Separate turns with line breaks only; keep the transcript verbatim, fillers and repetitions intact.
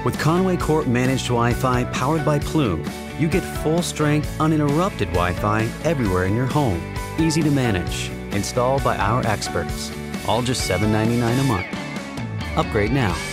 With Conway Corp Managed Wi-Fi powered by Plume, you get full-strength, uninterrupted Wi-Fi everywhere in your home. Easy to manage, installed by our experts. All just seven ninety-nine a month. Upgrade now.